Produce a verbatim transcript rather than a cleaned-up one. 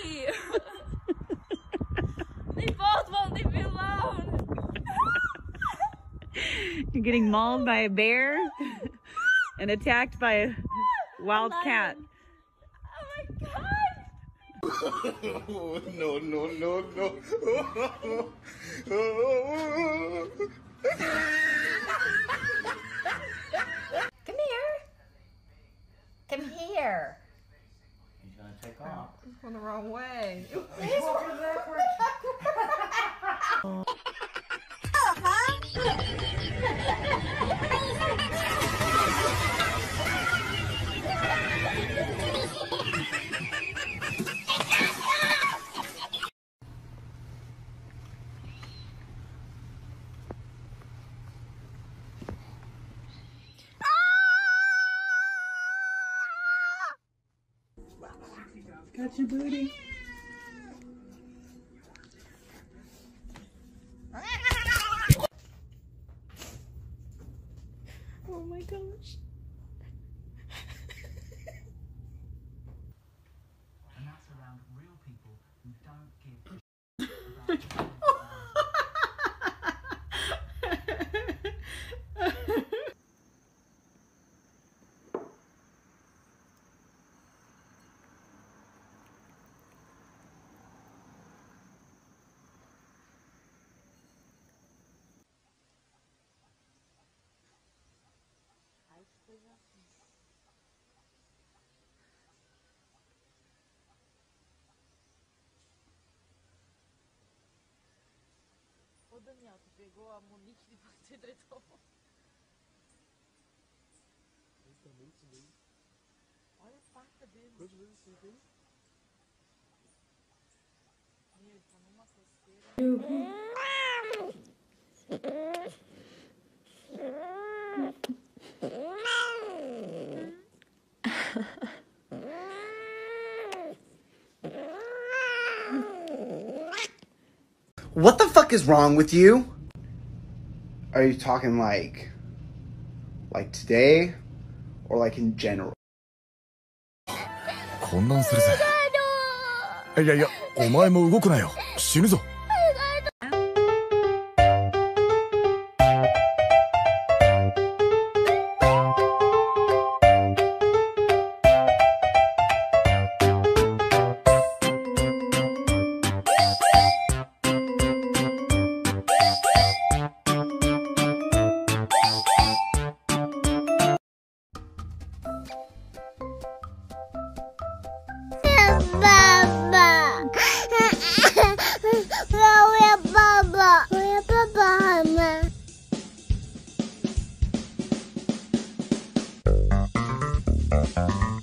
me! They both won't leave me alone! You're getting mauled by a bear and attacked by a wild cat. Oh my god! No, no, no, no. Come here. Come here. He's gonna take off. He's going the wrong way. He's walking backwards. Got your booty. Oh my gosh. And that's around real people who don't give a about O Daniel, tu pegou a Monique de você diretor. Olha a pata dele. Quantas vezes você tem? Meu, ele tá numa coceira. What the fuck is wrong with you? Are you talking like, like today, or like in general? 混乱するぜ。いやいや、お前も動くなよ。死ぬぞ。 Baba. Where Baba? Where Baba? Mama?